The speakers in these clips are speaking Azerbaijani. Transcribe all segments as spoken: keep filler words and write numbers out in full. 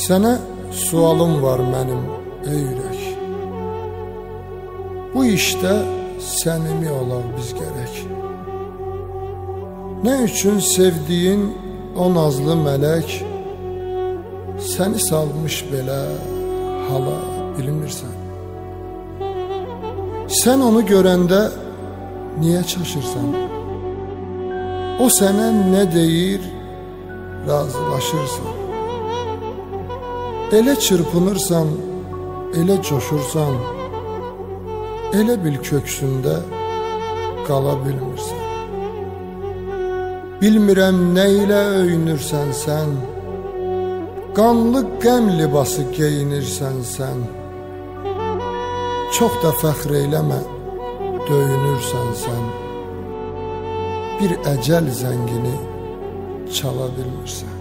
Sənə sualım var mənim, ey ürək. Bu işdə səmimi olaq biz gərək. Nə üçün sevdiyin o nazlı mələk səni salmış belə hala bilmirsən? Sən onu görəndə niyə çaşırsan? O sənə nə deyir, razılaşırsan. Elə çırpınırsan, elə coşursan, elə bil köksündə qala bilmirsən. Bilmirəm nə ilə öyünürsən sən, qanlı qəm libası geyinirsən sən. Çox da fəxr eyləmə, döyünürsən sən. Bir əcəl zəngini çala bilmirsən.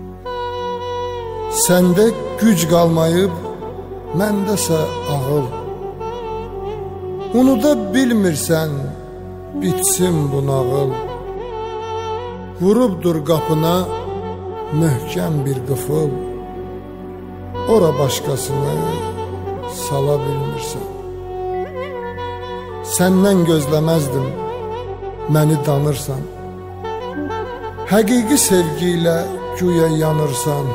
Səndə güc qalmayıb, məndəsə ağıl. Unuda bilmirsən, bitsin bu nağıl. Vurubdur qapına möhkəm bir qıfıl. Ora başqasını sala bilmirsən. Səndən gözləməzdim, məni danırsan. Həqiqi sevgi ilə güya yanırsan.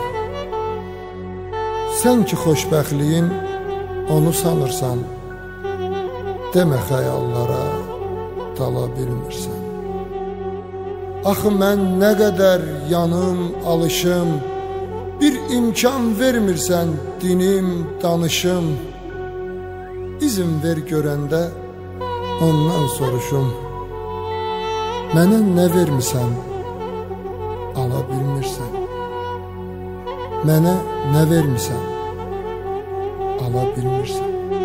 Sən ki xoşbəxtliyin onu sanırsan. Demə xəyallara dala bilmirsən. Axı mən nə qədər yanım, alışım, bir imkan vermirsən dinim, danışım. İzin ver görəndə ondan soruşum. Mənə nə vermirsən, ala bilmirsən. Mənə nə vermirsən, ala bilmirsən.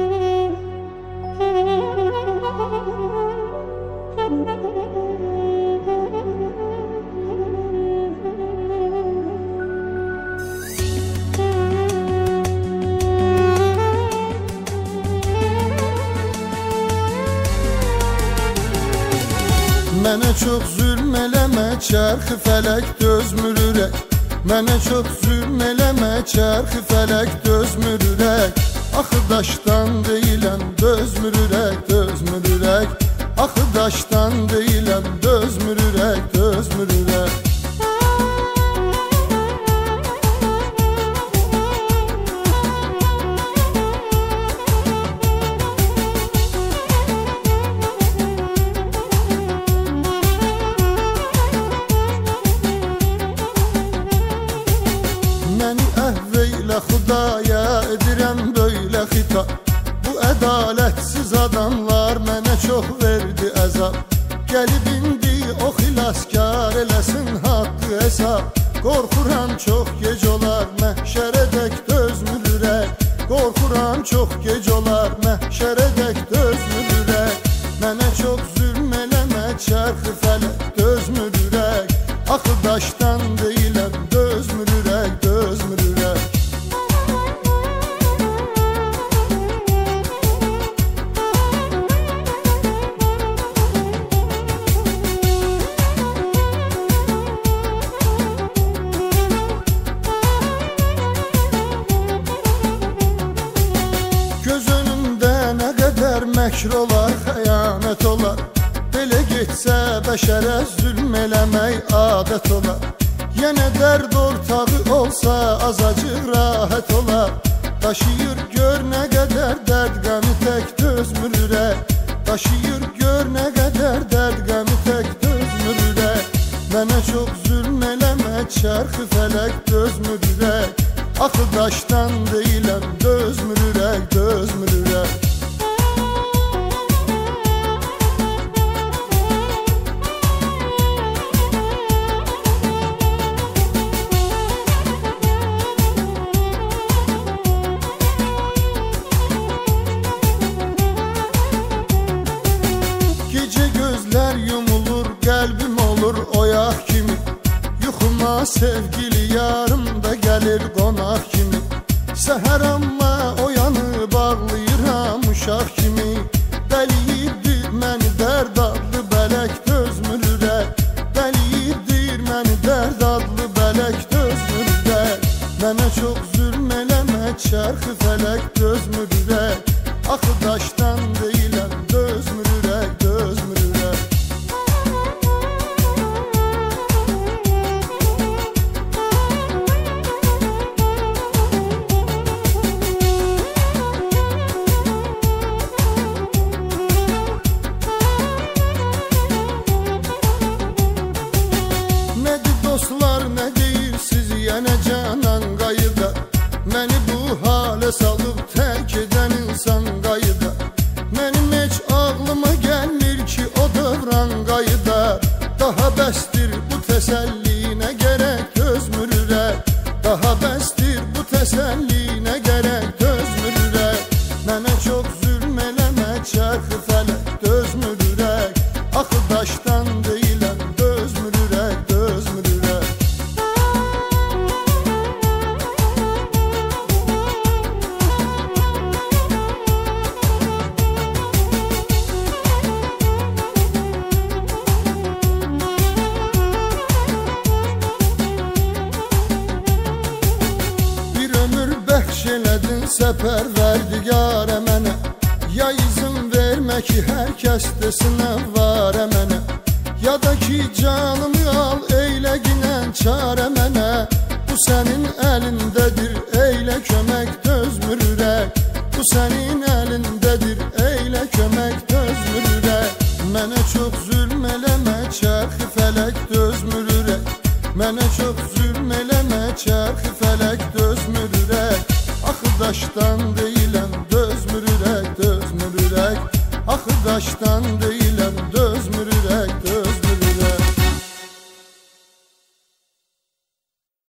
Mənə çox zülm eləmə, çərxi fələk dözmür ürək. Mənə çox zülm eləmə, çərxi fələk dözmür ürək. Axı daşdan deyiləm, dözmür ürək, dözmür ürək. Axı daşdan deyiləm, dözmür ürək, dözmür ürək. Xudaya edirəm böylə xitab. Bu ədalətsiz adamlar mənə çox verdi əzab. Gəlib indi o xilaskar eləsin haqqı hesab. Qorxuram çox gec olar, məhşərədək dözmür ürək. Qorxuram çox gec olar, məhşərədək dözmür ürək. Mənə çox zülm eləmə, çərxi fələk dözmür ürək. Axı daşdan deyiləm, dözmür ürək, dözmür ürək. Məkr olar, xəyanət olar. Belə getsə bəşərə zülm eləmək adət olar. Yenə dərd ortağı olsa azacıq rahat olar. Daşıyır gör nə qədər dərd qəmi tək dözmür ürək. Daşıyır gör nə qədər dərd qəmi tək dözmür ürək. Mənə çox zülm eləmə, çərxi fələk dözmür ürək. Axı daşdan deyiləm, dözmür ürək, dözmür ürək. Qəlbim olur oyaq kimi. Yuxuma sevgili yarım da gəlir qonaq kimi. Səhər amma oyanıb ağlayıram uşaq kimi. Dəliyibdir məni dərd adlı bələk dözmür ürək. Dəliyibdir məni dərd adlı bələk dözmür ürək. Mənə çox zülm dözmür ürək. Axı daşdan deyiləm, dözmür ürək, dözmür ürək. Nədir dostlar, nə deyirsiz yenə canan qayıda? Məni bu halə salıb tərk edən insan qayıda. Mənim heç ağlıma gəlmir ki o dövran qayıda. Daha bəsdir bu təsəllinə gərək dözmür ürək. Daha bəsdir bu təsəllinə gərək dözmür ürək. Mənə çox zülm eləmə çərxi fələk, dözmür ürək. Axı daşdan deyiləm, dözmür ürək, dözmür ürək. Elədin səpərverdigarə mənə. Ya izin vermə ki hər kəs desin əvvarə mənə. Ya da ki canımı al eylə ginən çarə mənə. Bu sənin əlindədir eylə kömək, dözmür ürək. Bu sənin əlindədir eylə kömək, dözmür ürək. Mənə çox zülm eləmə çərxi fələk, dözmür ürək. Mənə çox zülm eləmə çərxi fələk, dözmür ürək. Axı daşdan deyiləm, dözmür ürək, dözmür ürək. Axı daşdan deyiləm, dözmür ürək.